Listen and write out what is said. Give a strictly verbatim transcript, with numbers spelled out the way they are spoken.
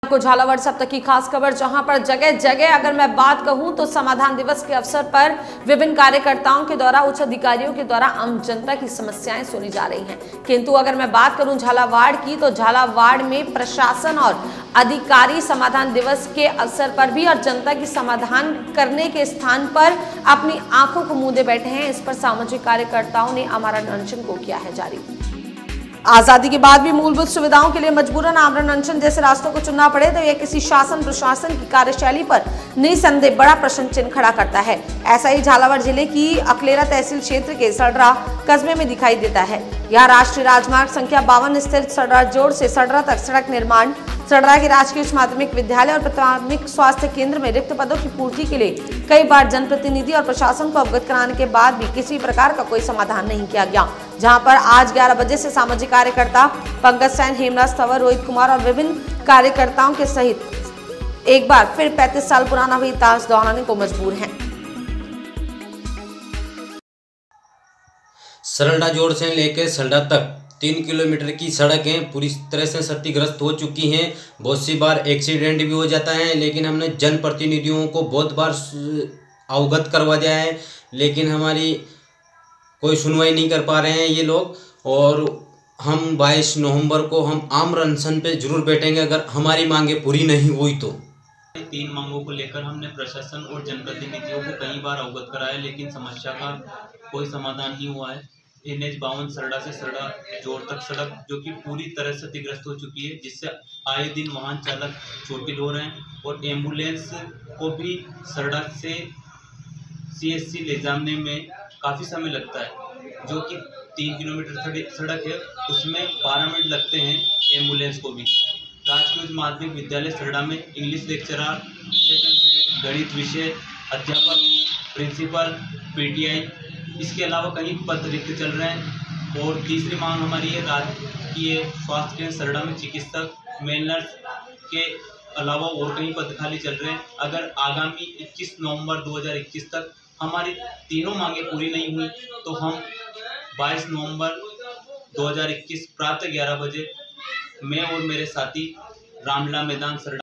को झालावाड़ से अब तक की खास खबर, जहां पर जगह जगह अगर मैं बात कहूं तो समाधान दिवस के अवसर पर विभिन्न कार्यकर्ताओं के द्वारा, उच्च अधिकारियों के द्वारा आम जनता की समस्याएं सुनी जा रही हैं। किंतु अगर मैं बात करूं झालावाड़ की, तो झालावाड़ में प्रशासन और अधिकारी समाधान दिवस के अवसर पर भी और जनता की समाधान करने के स्थान पर अपनी आंखों को मूंदे बैठे हैं। इस पर सामाजिक कार्यकर्ताओं ने आमरण अनशन को किया है जारी। आजादी के बाद भी मूलभूत सुविधाओं के लिए मजबूरन आमरण अनशन जैसे रास्तों को चुनना पड़े तो यह किसी शासन प्रशासन की कार्यशैली पर निसंदेह बड़ा प्रश्न चिन्ह खड़ा करता है। ऐसा ही झालावाड़ जिले की अकलेरा तहसील क्षेत्र के सडरा कस्बे में दिखाई देता है। यहाँ राष्ट्रीय राजमार्ग संख्या बावन स्थित सडरा जोड़ से सडरा तक सड़क निर्माण, सडरा के राजकीय उच्च माध्यमिक विद्यालय और प्राथमिक स्वास्थ्य केंद्र में रिक्त पदों की पूर्ति के लिए कई बार जनप्रतिनिधि और प्रशासन को अवगत कराने के बाद भी किसी प्रकार का कोई समाधान नहीं किया गया। जहां पर आज ग्यारह बजे से सामाजिक कार्यकर्ता पंकज सैन, हेमराज तंवर, रोहित कुमार और विभिन्न कार्यकर्ताओं के सहित एक बार फिर पैंतीस साल पुराना वही ताश दोहराने को मजबूर हैं। सरलडा जोड़ से लेकर सरलडा तक तीन किलोमीटर की सड़कें पूरी तरह से क्षतिग्रस्त हो चुकी हैं। बहुत सी बार एक्सीडेंट भी हो जाता है, लेकिन हमने जनप्रतिनिधियों को बहुत बार अवगत करवा दिया है, लेकिन हमारी कोई सुनवाई नहीं कर पा रहे हैं ये लोग। और हम बाईस नवंबर को हम आमरण अनशन पे जरूर बैठेंगे अगर हमारी मांगे पूरी नहीं हुई तो। तीन मांगों को लेकर हमने प्रशासन और जनप्रतिनिधियों को कई बार अवगत कराया, लेकिन समस्या का कोई समाधान नहीं हुआ है। एन एच बावन सरडा से सरडा जोड़ तक सड़क जो कि पूरी तरह से क्षतिग्रस्त हो चुकी है, जिससे आए दिन वाहन चालक चोटिल हो रहे हैं और एम्बुलेंस को भी सरडा से सी एस सी ले जाने में काफ़ी समय लगता है। जो कि तीन किलोमीटर सड़क है, उसमें बारह मिनट लगते हैं एम्बुलेंस को भी। राजकीय उच्च माध्यमिक विद्यालय सरडा में इंग्लिश लेक्चरर, सेकंड ग्रेड गणित विषय अध्यापक, प्रिंसिपल, पी टी आई, इसके अलावा कई पद रिक्त चल रहे हैं। और तीसरी मांग हमारी है राजकीय स्वास्थ्य केंद्र सरडा में चिकित्सक, मेल नर्स के अलावा और कई पद खाली चल रहे हैं। अगर आगामी इक्कीस नवंबर दो हज़ार इक्कीस तक हमारी तीनों मांगे पूरी नहीं हुई तो हम बाईस नवंबर दो हज़ार इक्कीस प्रातः ग्यारह बजे मैं और मेरे साथी रामलीला मैदान सरडा